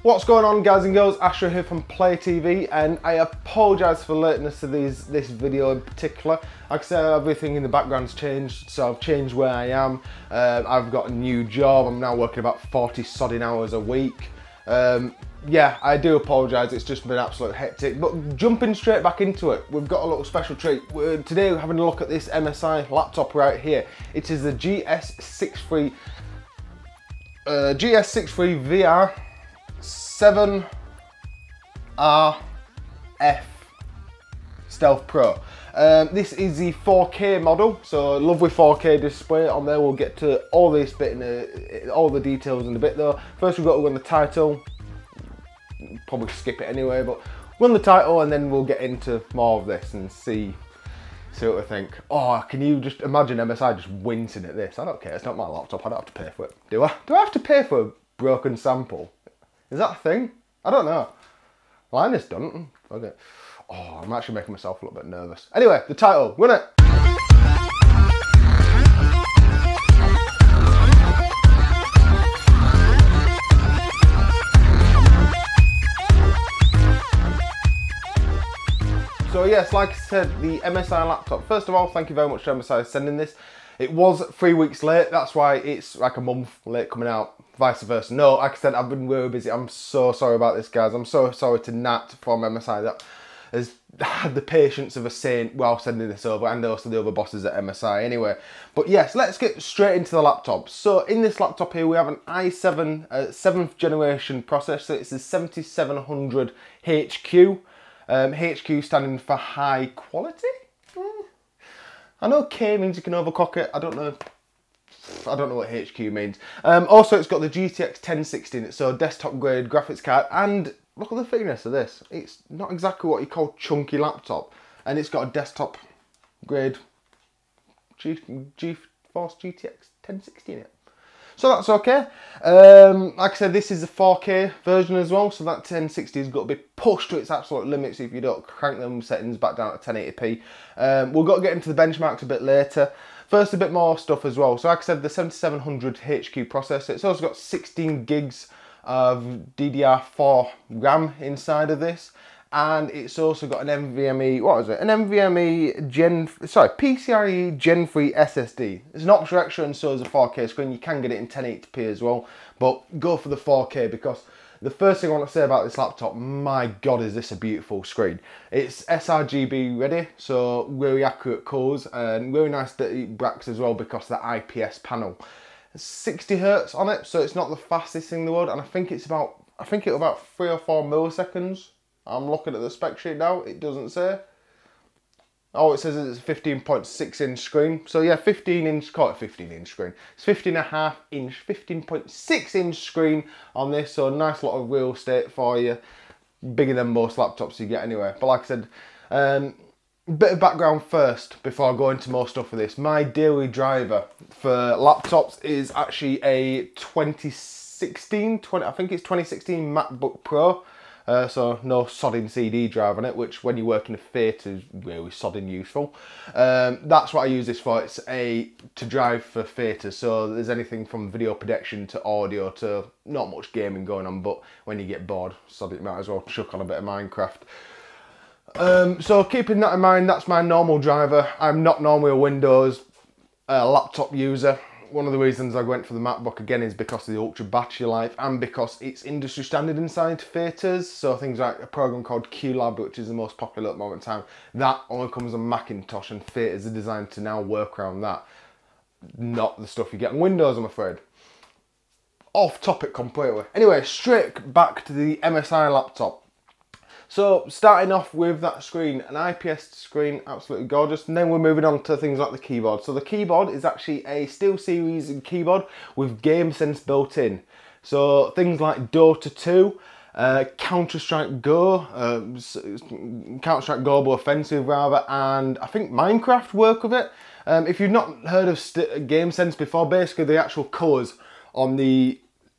What's going on, guys and girls? Asher here from Play TV, and I apologise for the lateness of this video in particular. Like I said, everything in the background's changed, so I've changed where I am. I've got a new job. I'm now working about 40 sodding hours a week. Yeah, I do apologise, it's just been absolute hectic, but jumping straight back into it, we've got a little special treat. Today we're having a look at this MSI laptop right here. It is the GS63VR Stealth Pro. This is the 4K model, so lovely 4K display on there. We'll get to all this bit in all the details in a bit though. First we've got to run the title. Probably skip it anyway, but run the title and then we'll get into more of this and see what I think. Oh, can you just imagine MSI just wincing at this? I don't care, it's not my laptop, I don't have to pay for it. Do I? Do I have to pay for a broken sample? Is that a thing? I don't know. Linus doesn't. Okay. Oh, I'm actually making myself a little bit nervous. Anyway, the title, run it. So yes, like I said, the MSI laptop. First of all, thank you very much to MSI for sending this. It was 3 weeks late, that's why it's like a month late coming out, vice versa. No, like I said, I've been really busy. I'm so sorry about this, guys. I'm so sorry to Nat from MSI that has had the patience of a saint while sending this over, and also the other bosses at MSI anyway. But yes, let's get straight into the laptop. So in this laptop here, we have an i7 7th generation processor. It's the 7700HQ. HQ standing for high quality. I know K means you can overclock it. I don't know what HQ means. Also, it's got the GTX 1060 in it, so desktop grade graphics card. And look at the thickness of this. It's not exactly what you call chunky laptop, and it's got a desktop grade GeForce GTX 1060 in it. So that's okay. Like I said, this is a 4K version as well, so that 1060 has got to be pushed to its absolute limits if you don't crank them settings back down to 1080p. We've got to get into the benchmarks a bit later. First, a bit more stuff as well. So like I said, the 7700HQ processor, it's also got 16 gigs of DDR4 RAM inside of this. And it's also got an NVMe, what is it? An NVMe PCIe Gen 3 SSD. It's an optional extra, and so is a 4K screen. You can get it in 1080p as well, but go for the 4K because the first thing I want to say about this laptop, my God, is this a beautiful screen. It's sRGB ready, so really accurate colors and really nice dirty bracks as well because of the IPS panel. 60 Hz on it, so it's not the fastest thing in the world, and I think it's about 3 or 4 milliseconds. I'm looking at the spec sheet now, it doesn't say. Oh, it says it's a 15.6 inch screen. So yeah, 15 inch, call it 15 inch screen. It's 15.5 inch, 15.6 inch screen on this, so a nice lot of real estate for you. Bigger than most laptops you get anyway. But like I said, bit of background first before I go into more stuff with this. My daily driver for laptops is actually a 2016 MacBook Pro. So no sodding CD drive on it, which when you work in a theatre is really sodding useful. That's what I use this for. It's to drive for theatre, so there's anything from video production to audio to not much gaming going on, but when you get bored, sod it, might as well chuck on a bit of Minecraft. So keeping that in mind, that's my normal driver. I'm not normally a Windows laptop user. One of the reasons I went for the MacBook again is because of the ultra battery life and because it's industry standard inside theatres. So things like a program called QLab, which is the most popular at the moment in time, that only comes on Macintosh, and theatres are designed to now work around that. Not the stuff you get on Windows, I'm afraid. Off topic completely. Anyway, straight back to the MSI laptop. So starting off with that screen, an IPS screen, absolutely gorgeous, and then we're moving on to things like the keyboard. So the keyboard is actually a SteelSeries keyboard with GameSense built in. So things like Dota 2, Counter-Strike Go, Counter-Strike Global Offensive rather, and I think Minecraft work with it. If you've not heard of GameSense before, basically the actual colours on the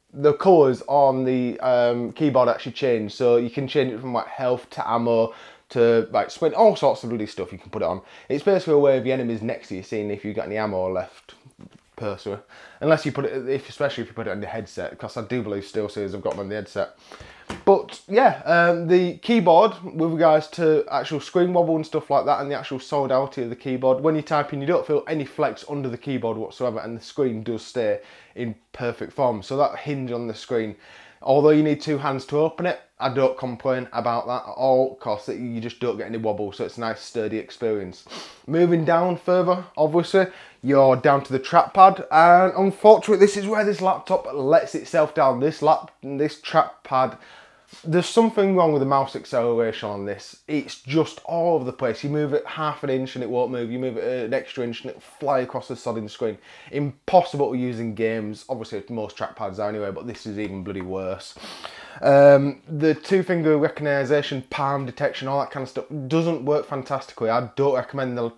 keyboard actually change, so you can change it from like health to ammo to like sprint, all sorts of bloody stuff you can put it on. It's basically a way of the enemies next to you seeing if you've got any ammo left. personally. Unless you put it, especially if you put it on the headset, because I do believe SteelSeries have got them on the headset. But yeah, the keyboard, with regards to actual screen wobble and stuff like that, and the actual solidarity of the keyboard, when you type in, you don't feel any flex under the keyboard whatsoever, and the screen does stay in perfect form. So that hinge on the screen, although you need two hands to open it, I don't complain about that at all, because you just don't get any wobble, so it's a nice sturdy experience. Moving down further, obviously, you're down to the trackpad, and unfortunately this is where this laptop lets itself down. This trackpad, there's something wrong with the mouse acceleration on this. It's just all over the place. You move it half an inch and it won't move. You move it an extra inch and it'll fly across the sodding screen. Impossible to use in games. Obviously most trackpads are anyway, but this is even bloody worse. The two-finger recognition, palm detection, all that kind of stuff doesn't work fantastically. I don't recommend the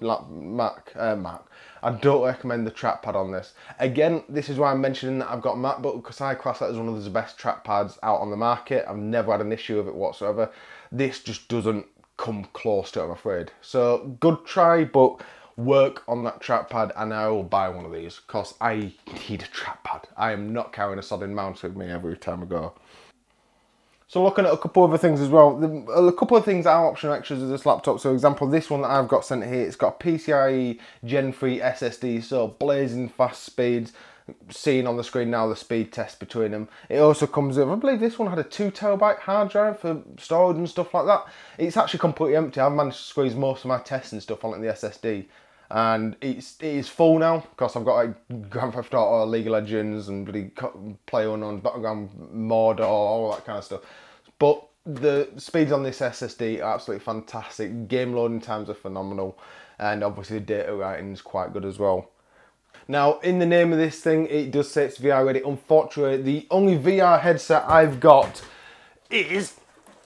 I don't recommend the trackpad on this. Again, this is why I'm mentioning that I've got a MacBook, because I class that as one of the best trackpads out on the market. I've never had an issue with it whatsoever. This just doesn't come close to it, I'm afraid. So good try, but work on that trackpad, and I will buy one of these, because I need a trackpad. I am not carrying a sodding mouse with me every time I go. So looking at a couple other things as well, a couple of things that are optional extras of this laptop. So for example, this one that I've got sent here, it's got a PCIe Gen 3 SSD, so blazing fast speeds, seeing on the screen now the speed test between them. It also comes with, I believe this one had a 2TB hard drive for storage and stuff like that. It's actually completely empty. I've managed to squeeze most of my tests and stuff on it in the SSD. And it is full now, because I've got like Grand Theft Auto, League of Legends, and really PlayerUnknown's Battleground mod, or all that kind of stuff. But the speeds on this SSD are absolutely fantastic. Game loading times are phenomenal, and obviously the data writing is quite good as well. Now, in the name of this thing, it does say it's VR ready. Unfortunately, the only VR headset I've got is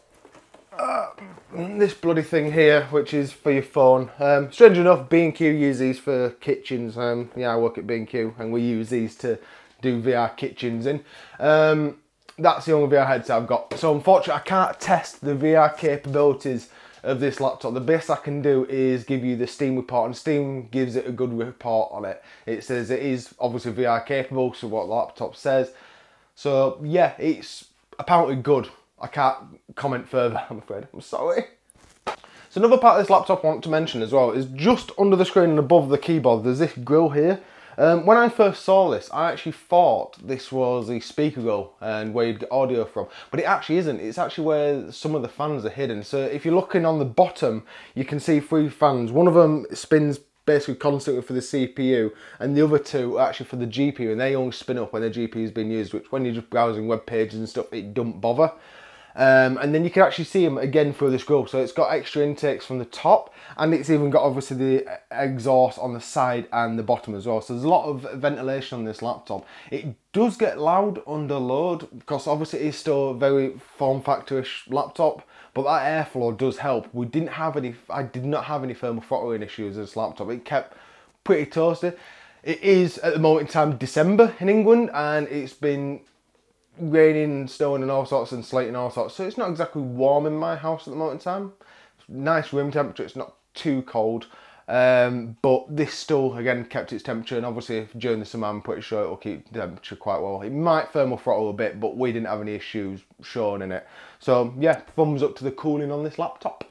this bloody thing here, which is for your phone. Strange enough, B&Q use these for kitchens. Yeah, I work at B&Q and we use these to do VR kitchens in. That's the only VR headset I've got. So unfortunately, I can't test the VR capabilities of this laptop. The best I can do is give you the Steam report, and Steam gives it a good report on it. It says it is obviously VR capable, so what the laptop says. So yeah, it's apparently good. I can't comment further, I'm afraid. I'm sorry. So another part of this laptop I want to mention as well is just under the screen and above the keyboard, there's this grill here. When I first saw this, I actually thought this was a speaker grill and where you'd get audio from, but it actually isn't. It's actually where some of the fans are hidden. So if you're looking on the bottom, you can see 3 fans. One of them spins basically constantly for the CPU, and the other 2 are actually for the GPU, and they only spin up when the GPU is being used, which when you're just browsing web pages and stuff, it don't bother. And then you can actually see them again through this grill. So it's got extra intakes from the top, and it's even got obviously the exhaust on the side and the bottom as well. So there's a lot of ventilation on this laptop. It does get loud under load, because obviously it is still a very form factor-ish laptop, but that airflow does help. I did not have any thermal throttling issues with this laptop. It kept pretty toasty. It is at the moment in time December in England, and it's been raining, snowing and all sorts, and sleeting and all sorts, so it's not exactly warm in my house at the moment in time. Nice room temperature, it's not too cold, but this still again kept its temperature, and obviously during the summer I'm pretty sure it will keep the temperature quite well. It might thermal throttle a bit, but we didn't have any issues shown in it. So yeah, thumbs up to the cooling on this laptop.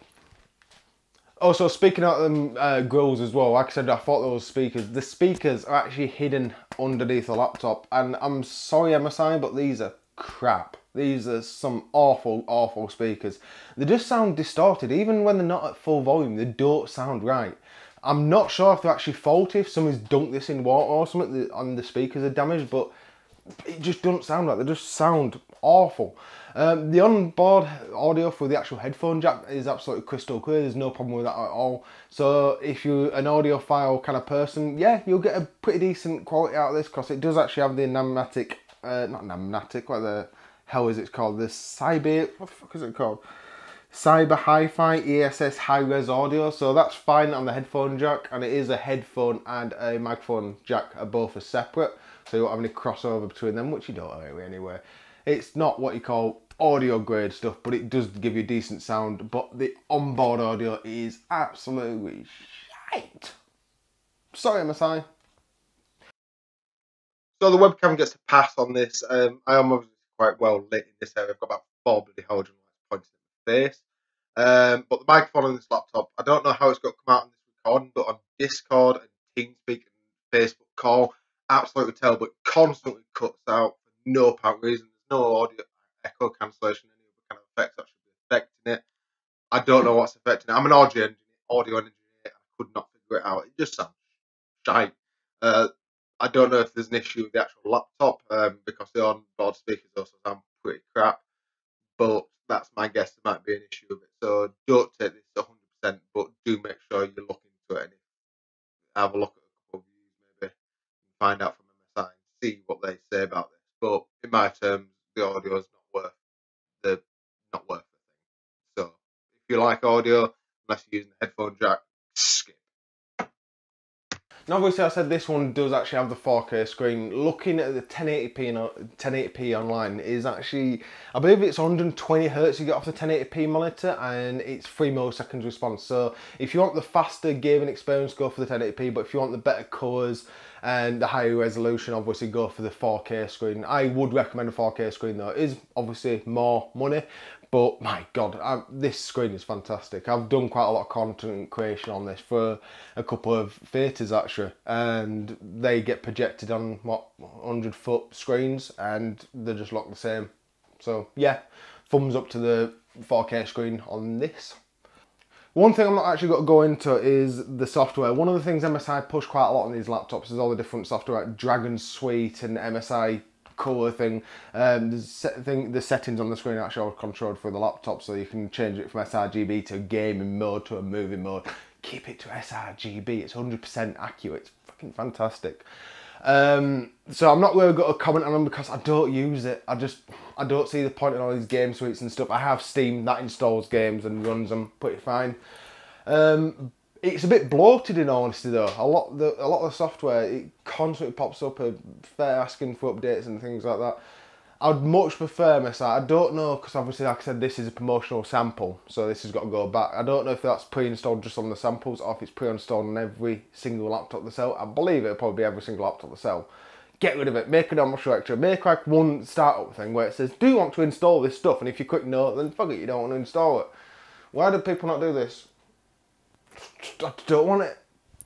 Also, speaking of them grills as well, like I said, I thought those speakers, the speakers are actually hidden underneath the laptop, and I'm sorry MSI, but these are crap. These are some awful, awful speakers. They just sound distorted. Even when they're not at full volume, they don't sound right. I'm not sure if they're actually faulty, if someone's dunked this in water or something and the speakers are damaged, but it just doesn't sound right. They just sound awful. The onboard audio for the actual headphone jack is absolutely crystal clear. There's no problem with that at all. So if you're an audiophile kind of person, yeah, you'll get a pretty decent quality out of this, because it does actually have the pneumatic, not pneumatic, what the hell is it called? The Cyber, what the fuck is it called? Cyber Hi-Fi ESS high-res audio. So that's fine on the headphone jack, and it is a headphone and a microphone jack are both are separate, so you won't have any crossover between them, which you don't anyway. It's not what you call audio grade stuff, but it does give you decent sound. But the onboard audio is absolutely shite. Sorry MSI. So the webcam gets a pass on this. I am obviously quite well lit in this area. I've got about 4 bloody halogen lights pointing at my face. But the microphone on this laptop, I don't know how it's got to come out on this recording, but on Discord and TeamSpeak and Facebook call, absolutely terrible. It constantly cuts out for no apparent reason. There's no audio echo cancellation, any other kind of effects that should be affecting it. I don't know what's affecting it. I'm an audio engineer, and I could not figure it out. It just sounds shite. I don't know if there's an issue with the actual laptop because the onboard speakers also sound pretty crap. But that's my guess. There might be an issue with it. So don't take this 100%, but do make sure you look into it and have a look at a couple of reviews maybe and find out from MSI and see what they say about this. But in my terms, the audio is not worth the thing. So if you like audio, unless you're using a headphone jack, skip. Now obviously I said this one does actually have the 4K screen. Looking at the 1080p online is actually, I believe it's 120 Hz you get off the 1080p monitor, and it's 3 milliseconds response. So if you want the faster gaming experience, go for the 1080p, but if you want the better colours and the higher resolution, obviously go for the 4K screen. I would recommend a 4K screen though. It is obviously more money, but my god, this screen is fantastic. I've done quite a lot of content creation on this for a couple of theatres actually, and they get projected on what, 100-foot screens, and they just look the same. So yeah, thumbs up to the 4K screen on this. One thing I'm not actually going to go into is the software. One of the things MSI push quite a lot on these laptops is all the different software, like Dragon Suite and MSI colour thing. The settings on the screen actually are controlled through the laptop, so you can change it from sRGB to gaming mode to a movie mode. Keep it to sRGB, it's 100% accurate, it's fucking fantastic. So I'm not really going to comment on them because I don't use it. I don't see the point in all these game suites and stuff. I have Steam that installs games and runs them pretty fine. It's a bit bloated in all honesty though. A lot of the software, it constantly pops up fair asking for updates and things like that. I'd much prefer MSI. I don't know, because obviously like I said, this is a promotional sample, so this has got to go back. I don't know if that's pre-installed just on the samples or if it's pre-installed on every single laptop they sell. I believe it'll probably be every single laptop they sell. Get rid of it, make an optional extra, make like one startup thing where it says, do you want to install this stuff? And if you click no, then fuck it, you don't want to install it. Why do people not do this? I don't want it.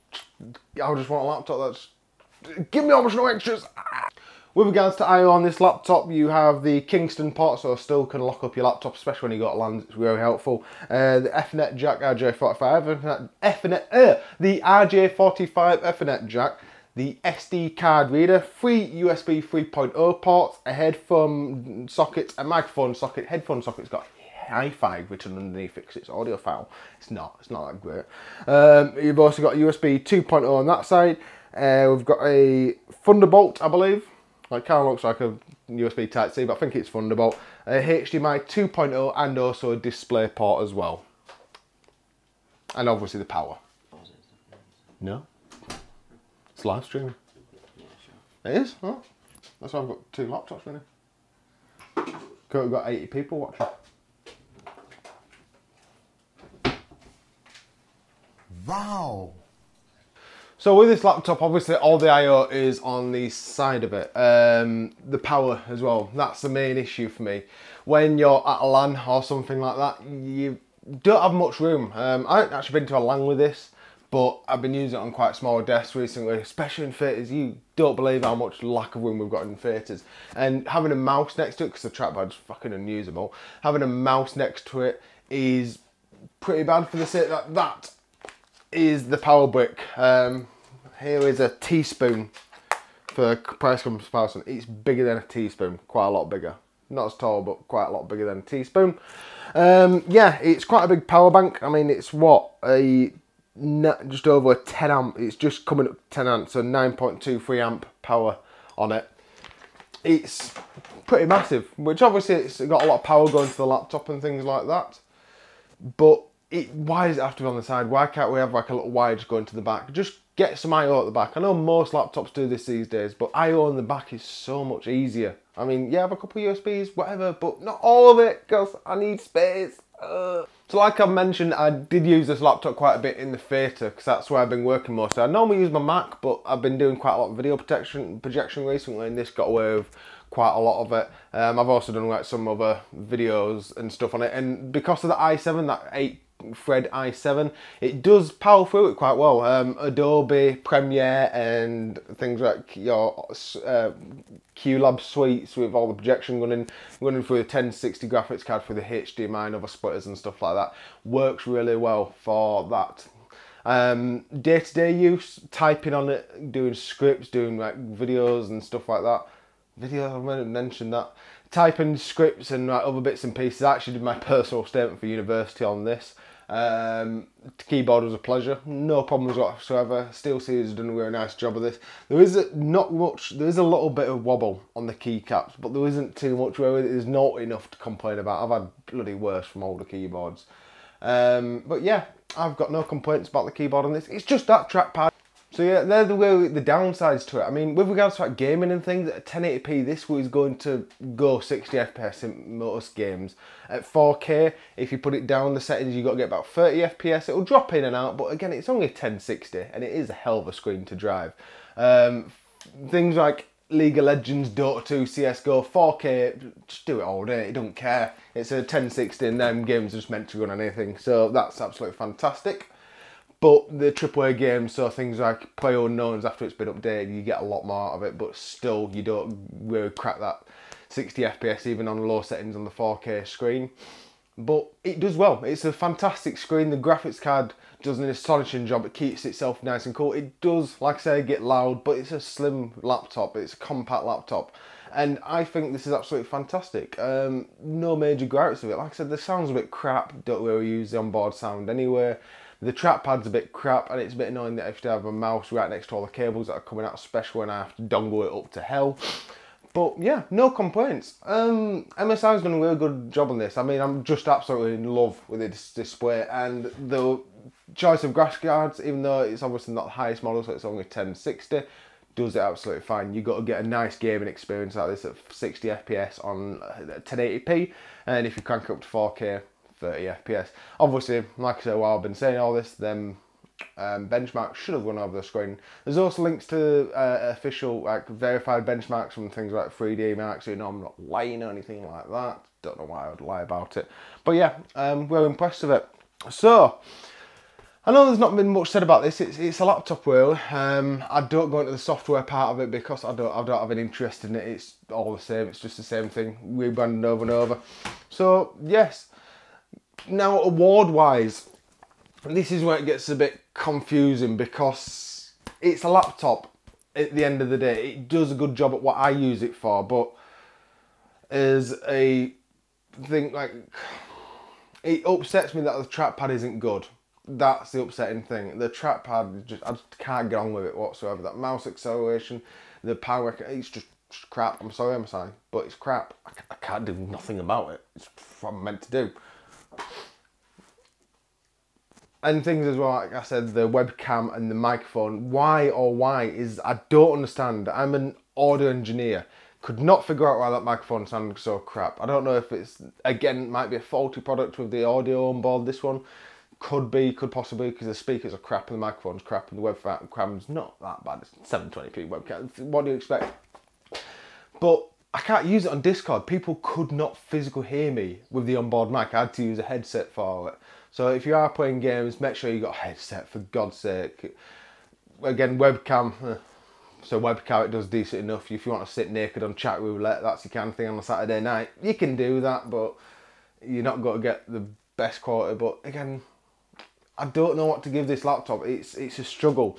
I just want a laptop that's... Give me optional extras! With regards to I/O on this laptop, you have the Kingston port, so still can lock up your laptop, especially when you got LAN. It's really helpful. The Ethernet jack, RJ45, the RJ45 Ethernet jack, the SD card reader, 3 USB 3.0 ports, a headphone socket, a microphone socket. Headphone socket's got hi-fi written underneath it because it's audio file. It's not that great. You've also got USB 2.0 on that side. We've got a Thunderbolt, I believe. It kind of looks like a USB Type-C, but I think it's Thunderbolt. HDMI 2.0 and also a display port as well. And obviously the power. No? It's live streaming. Yeah, sure. It is? Oh, that's why I've got 2 laptops running. We've got 80 people watching. Wow! So with this laptop, obviously all the I/O is on the side of it. The power as well, that's the main issue for me. When you're at a LAN or something like that, you don't have much room. I haven't actually been to a LAN with this, but I've been using it on quite small desks recently, especially in theatres. You don't believe how much lack of room we've got in theatres. And having a mouse next to it, because the trackpad's fucking unusable, having a mouse next to it is pretty bad for the sake that is the power brick. Here is a teaspoon for price comparison. It's bigger than a teaspoon, quite a lot bigger. Not as tall, but quite a lot bigger than a teaspoon. Yeah, it's quite a big power bank. I mean, it's what, just over a 10 amp. It's just coming up 10 amps, so 9.23 amp power on it. It's pretty massive, which obviously it's got a lot of power going to the laptop and things like that. But why does it have to be on the side? Why can't we have like a little wire just going to the back? Just get some I/O at the back. I know most laptops do this these days, but I/O in the back is so much easier. I mean, yeah, have a couple of USBs, whatever, but not all of it, because I need space. So like I mentioned, I did use this laptop quite a bit in the theatre because that's where I've been working mostly. I normally use my Mac, but I've been doing quite a lot of video projection recently, and this got away with quite a lot of it. I've also done like some other videos and stuff on it, and because of the i7, that 8-thread i7, it does power through it quite well. Adobe Premiere and things like your QLab suites with all the projection running through the 1060 graphics card through the HDMI and other splitters and stuff like that, works really well for that. Day-to-day use, typing on it, doing scripts, doing like videos and stuff like that. I mentioned that. Typing scripts and like other bits and pieces. I actually did my personal statement for university on this. The keyboard was a pleasure, no problems whatsoever. SteelSeries has done a really nice job of this. There is not much, there is a little bit of wobble on the keycaps, but there isn't too much where it is not enough to complain about. I've had bloody worse from older keyboards. But yeah, I've got no complaints about the keyboard on this. It's just that trackpad. So yeah, they're the downsides to it. I mean, with regards to like gaming and things, at 1080p, this was going to go 60 FPS in most games. At 4K, if you put it down the settings, you've got to get about 30 FPS. It'll drop in and out, but again, it's only 1060, and it is a hell of a screen to drive. Things like League of Legends, Dota 2, CSGO, 4K, just do it all day, it don't care. It's a 1060 and them games are just meant to run on anything, so that's absolutely fantastic. But the AAA games, so things like PlayerUnknown's, after it's been updated, you get a lot more out of it, but still you don't really crack that 60 FPS even on low settings on the 4K screen. But it does well. It's a fantastic screen. The graphics card does an astonishing job. It keeps itself nice and cool. It does, like I say, get loud, but it's a slim laptop. It's a compact laptop. And I think this is absolutely fantastic. No major gripes with it. Like I said, the sound's a bit crap. Don't really use the onboard sound anyway. The trackpad's a bit crap, and it's a bit annoying that I have to have a mouse right next to all the cables that are coming out, especially when I have to dongle it up to hell. But yeah, no complaints. MSI's done a really good job on this. I mean, I'm just absolutely in love with this display, and the choice of graphics cards, even though it's obviously not the highest model, so it's only 1060, does it absolutely fine. You've got to get a nice gaming experience like this at 60 FPS on 1080p, and if you crank it up to 4K, 30 FPS. Obviously, like I said, while I've been saying all this, them benchmarks should have run over the screen. There's also links to official, like, verified benchmarks from things like 3D Mark, so you know I'm not lying or anything like that. Don't know why I would lie about it. But yeah, we're impressed with it. So, I know there's not been much said about this. It's a laptop really. I don't go into the software part of it because I don't have an interest in it. It's all the same. It's just the same thing, rebranded over and over. So, yes. Now, award-wise, this is where it gets a bit confusing because it's a laptop at the end of the day. It does a good job at what I use it for, but as a thing, like, it upsets me that the trackpad isn't good. That's the upsetting thing. The trackpad, I just can't get on with it whatsoever. That mouse acceleration, the power, it's just crap. I'm sorry, MSI, but it's crap. I can't do nothing about it. It's what I'm meant to do. And things as well, like I said, the webcam and the microphone. Why is, I don't understand. I'm an audio engineer. Could not figure out why that microphone sounded so crap. I don't know if it's, again, might be a faulty product with the audio on board. This one could possibly, because the speakers are crap and the microphone's crap and the webcam's not that bad. It's 720p webcam. What do you expect? But I can't use it on Discord. People could not physically hear me with the onboard mic. I had to use a headset for it. So if you are playing games, make sure you got a headset, for God's sake. Again, webcam. So webcam, it does decent enough. If you want to sit naked on chat roulette, that's your kind of thing on a Saturday night. You can do that, but you're not going to get the best quality. But again, I don't know what to give this laptop. It's a struggle.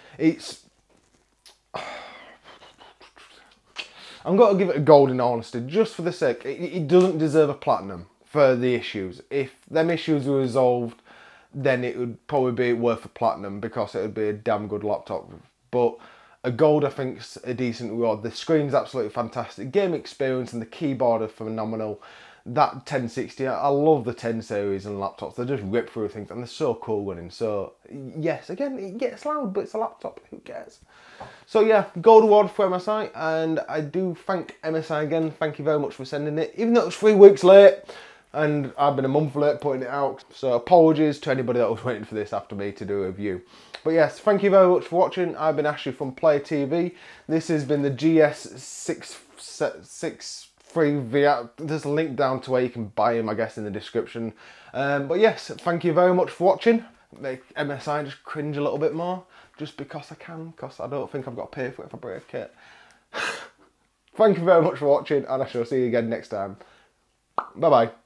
I'm going to give it a gold in honesty, just for the sake. It doesn't deserve a platinum for the issues. If them issues were resolved, then it would probably be worth a platinum because it would be a damn good laptop. But a gold, I think, is a decent reward. The screen's absolutely fantastic. Game experience and the keyboard are phenomenal. That 1060, I love the 10 series and laptops. They just rip through things and they're so cool running. So yes, again, it gets loud, but it's a laptop. Who cares? So yeah, gold award for MSI, and I do thank MSI again. Thank you very much for sending it, even though it was 3 weeks late. and I've been a month late putting it out, so apologies to anybody that was waiting for this after me to do a review. But yes, thank you very much for watching. I've been Ashley from Player TV. This has been the GS63VR. There's a link down to where you can buy them, I guess, in the description. But yes, thank you very much for watching. Make MSI just cringe a little bit more, just because I can, because I don't think I've got to pay for it if I break it. Thank you very much for watching, and I shall see you again next time. Bye bye.